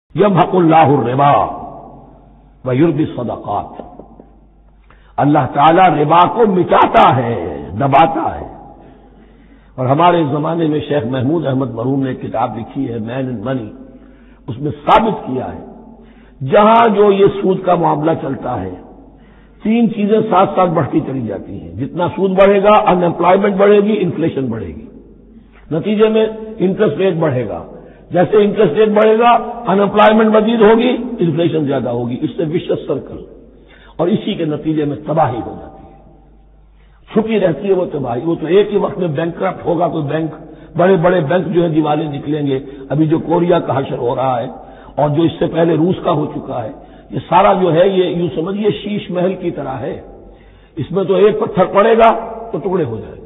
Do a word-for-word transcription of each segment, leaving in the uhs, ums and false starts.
یمحق اللہ الربا ویربی الصدقات، اللہ تعالیٰ ربا کو مٹاتا ہے، دباتا ہے۔ اور ہمارے زمانے میں شیخ محمود احمد مرحوم نے ایک کتاب لکھی ہے مین اینڈ منی، اس میں ثابت کیا ہے جہاں جو یہ سود کا معاملہ چلتا ہے تین چیزیں ساتھ ساتھ بڑھتی چلی جاتی ہیں۔ جتنا سود بڑھے گا ان امپلائمنٹ بڑھے گی، انفلیشن بڑھے گی، نتیجے میں انٹرسٹ ریٹ بڑھے گا، جیسے انٹرسٹ ریٹ بڑھے گا ان امپلائمنٹ مزید ہوگی، انفلیشن زیادہ ہوگی، اس سے وشس سرکل، اور اسی کے نتیجے میں تباہی ہو جاتی ہے، چھپی رہتی ہے وہ تباہی۔ وہ تو ایک ہی وقت میں بینک کرپٹ ہوگا کوئی بینک، بڑے بڑے بینک جو ہے دیوالے نکلیں گے، ابھی جو کوریا کا حشر ہو رہا ہے اور جو اس سے پہلے روس کا ہو چکا ہے، یہ سارا جو ہے یہ یوں سمجھیے شیش محل کی طرح ہے، اس میں تو ایک پتھر پڑے گا تو ٹکڑے ہو جائیں گے۔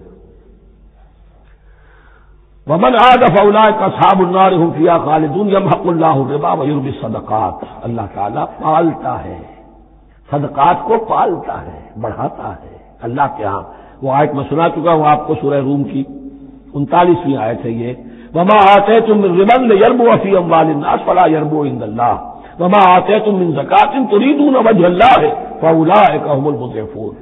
ومن عاد فاولئک اصحاب النار هم فیہا خالدون یمحق اللہ الربا ویربی الصدقات، اللہ تعالیٰ پالتا ہے، صدقات کو پالتا ہے، بڑھاتا ہے اللہ کے ہاں۔ وہ آیت میں سنا چکا ہوں آپ کو، سورہ روم کی انتالیسویں آیت ہے یہ، وما آتیتم من ربا لیربو فی اموال الناس فلا یربو عند اللہ وما آتیتم من زکاۃ تریدون وجہ اللہ فاولئک هم المضعفون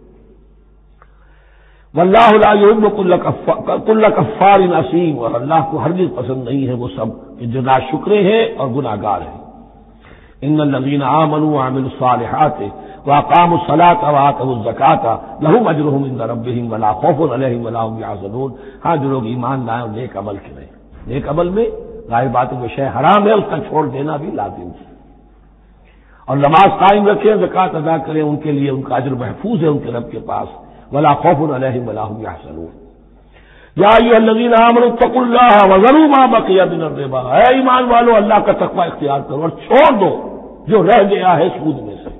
واللہ لا یحب کل کفار اثیم، اور اللہ کو ہرگز پسند نہیں ہے وہ سب کہ جو ناشکرے ہیں اور گناہ گار ہیں۔ ان الذین آمنوا وعملوا الصالحات واقاموا الصلاۃ وآتوا الزکاۃ لهم اجرهم عند ربهم ولا خوف علیہم ولا هم یحزنون۔ ہاں جو لوگ ایمان لائے اور نیک عمل کریں، نیک عمل میں ظاہر بات ہے جو شے حرام ہے اس کا چھوڑ دینا بھی لازم ہے، اور نماز قائم رکھیں، زکوٰۃ ادا کریں، ان کے لیے ان کا اجر محفوظ ہے ان کے رب کے پاس، ولا خوف علیہم ولا هم یحزنون۔ یا ایھا الذین آمنوا اتقوا اللہ وذروا ما بقی من الربا، اے ایمان والو اللہ کا تقوی اختیار کرو اور چھوڑ دو جو رہ گیا ہے سود میں سے۔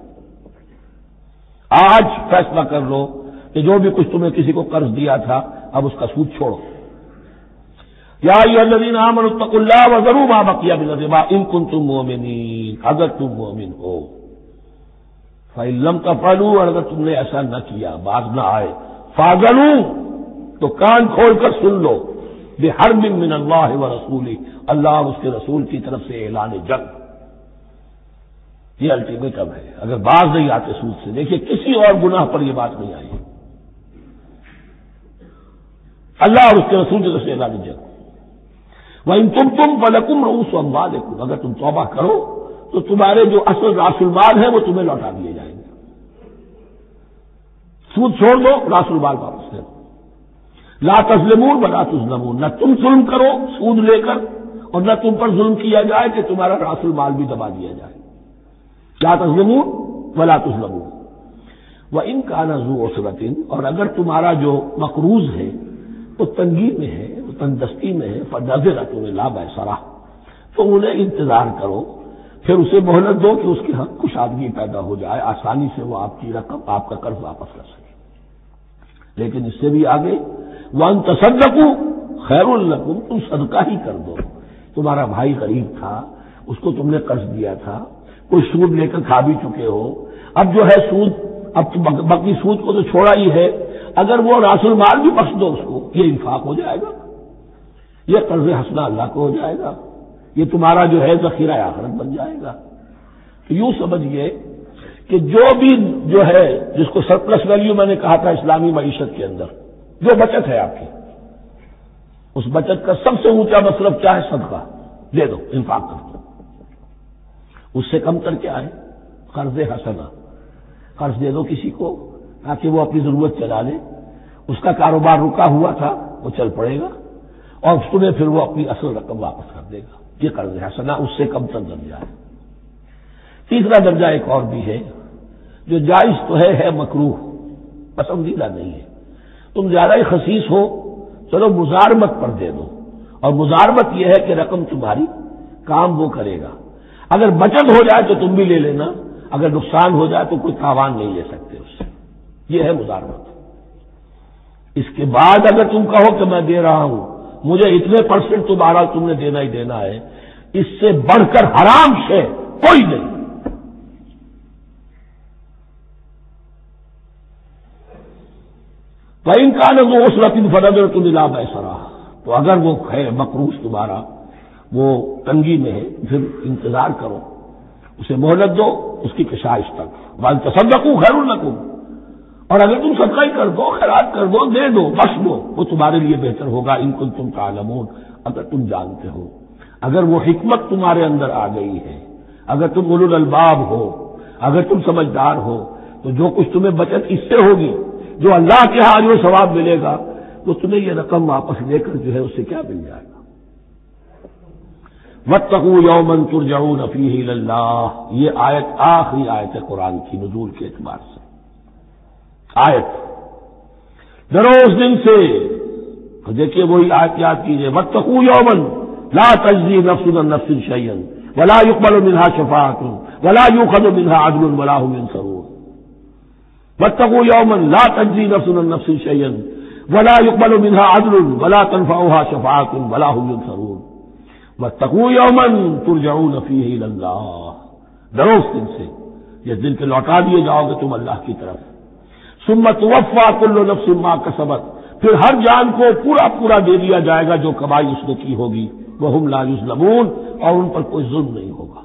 آج فیصلہ کر لو کہ جو بھی کچھ تمہیں کسی کو قرض دیا تھا اب اس کا سود چھوڑو۔ یا ایھا الذین آمنوا اتقوا اللہ وذروا ما بقی من الربا ان کنتم مؤمنین، اگر تم مومن ہو۔ فَإِن لَّمْ تَفْعَلُوا، اور اگر تم نے ایسا نہ کیا، باز نہ آئے، فَاذَنُوا، تو کان کھول کر سن لو، بِحَرْبٍ مِّنَ اللَّهِ وَرَسُولِهِ، اللہ اور اس کے رسول کی طرف سے اعلان جنگ۔ یہ الٹیمیٹم ہے، اگر باز نہیں آتے سود سے۔ دیکھیے کسی اور گناہ پر یہ بات نہیں آئی، اللہ اور اس کے رسول کی طرف سے اعلان جنگ۔ وَإِن تُبْتُمْ فَلَكُمْ رُءُوسُ أَمْوَالِكُمْ، اگر تم توبہ کرو تو تمہارے جو اصل راس المال ہے وہ تمہیں لوٹا دیے جائیں گے۔ سود چھوڑ دو، راس المال واپس لے دو۔ لا تظلمون ولا تظلمون، نہ تم ظلم کرو سود لے کر اور نہ تم پر ظلم کیا جائے کہ تمہارا راس المال بھی دبا دیا جائے۔ لا تظلمون ولا تظلمون۔ وَإِن كَانَ ذُو عُسْرَةٍ، اور اگر تمہارا جو مقروض ہے وہ تنگی میں ہے، وہ تنگدستی میں ہے، فَنَظِرَةٌ إِلَىٰ مَيْسَرَةٍ، تو انہیں انتظار کرو، پھر اسے مہلت دو کہ اس کی حق کشادگی پیدا ہو جائے، آسانی سے وہ آپ کی رقم، آپ کا قرض واپس کر سکے۔ لیکن اس سے بھی آگے وَأَن تَصَدَّقُوا خَيْرٌ لَّكُمْ، تم صدقہ ہی کر دو۔ تمہارا بھائی غریب تھا، اس کو تم نے قرض دیا تھا، کوئی سود لے کر کھا بھی چکے ہو، اب جو ہے سود، اب باقی سود کو تو چھوڑا ہی ہے، اگر وہ راس المال بھی بخش دو اس کو، یہ انفاق ہو جائے گا، یہ قرض حسنہ اللہ کو ہو جائے گا، یہ تمہارا جو ہے ذخیرہ آخرت بن جائے گا۔ تو یوں سمجھیے کہ جو بھی جو ہے جس کو سرپلس ویلیو میں نے کہا تھا اسلامی معیشت کے اندر، جو بچت ہے آپ کی، اس بچت کا سب سے اونچا مصرف کیا ہے؟ صدقہ دے دو، انفاق کر دو۔ اس سے کم تر کیا ہے؟ قرض حسنہ، قرض دے دو کسی کو تاکہ وہ اپنی ضرورت چلا لے، اس کا کاروبار رکا ہوا تھا وہ چل پڑے گا اور تمہیں پھر وہ اپنی اصل رقم واپس کر دے گا۔ یہ قرض حسنہ اس سے کم تر درجہ ہے۔ تیسرا درجہ ایک اور بھی ہے جو جائز تو ہے ہے مکروہ، پسندیدہ نہیں ہے۔ تم زیادہ ہی خسیس ہو، چلو مزارمت پر دے دو، اور مزارمت یہ ہے کہ رقم تمہاری کام وہ کرے گا، اگر بچت ہو جائے تو تم بھی لے لینا، اگر نقصان ہو جائے تو کوئی تاوان نہیں لے سکتے اس سے، یہ ہے مزارمت۔ اس کے بعد اگر تم کہو کہ میں دے رہا ہوں، مجھے اتنے پرسنٹ تمہارا تم نے دینا ہی دینا ہے، اس سے بڑھ کر حرام شے کوئی نہیں۔ وَإِن كَانَ ذُو عُسْرَةٍ فَنَظِرَةٌ إِلَىٰ مَيْسَرَةٍ، تو اگر وہ ہے مقروض تمہارا وہ تنگی میں ہے، پھر انتظار کرو، اسے مہلت دو اس کی کشائش تک. وَأَن تَصَدَّقُوا خَيْرٌ لَكُمْ، اور اگر تم صدقہ ہی کر دو، خیرات کر دو، دے دو، بخش دو، وہ تمہارے لیے بہتر ہوگا. ان کنتم تعلمون، اگر تم جانتے ہو، اگر وہ حکمت تمہارے اندر آ گئی ہے، اگر تم اولو الالباب ہو، اگر تم سمجھدار ہو، تو جو کچھ تمہیں بچت اس سے ہوگی، جو اللہ کے ہاں جو ثواب ملے گا، تو تمہیں یہ رقم واپس لے کر جو ہے اس سے کیا مل جائے گا. واتقوا یوما ترجعون فیہ الی اللہ، یہ آیت آخری آیت ہے قرآن کی نزول کے اعتبار سے. آیت ڈرو اس دن سے، دیکھیے وہی آیت یاد کیجیے. واتقوا یوما لا تجزی نفس عن نفس شیئا ولا يقبل منها شفاعۃ ولا يؤخذ منها عدل ولا هم ينصرون. واتقوا یوما لا تجزی نفس عن نفس شیئا ولا يقبل منها عدل ولا تنفعها شفاعۃ ولا هم ينصرون. واتقوا یوما ترجعون فیہ الی اللہ، ڈرو اس دن سے جس دن کے لوٹا دیے جاؤ گے تم اللہ کی طرف. ثم توفی کل نفس ما کسبت، پھر ہر جان کو پورا پورا دے دیا جائے گا جو کمائی اس نے کی ہوگی. وہم لا یظلمون، اور ان پر کوئی ظلم نہیں ہوگا.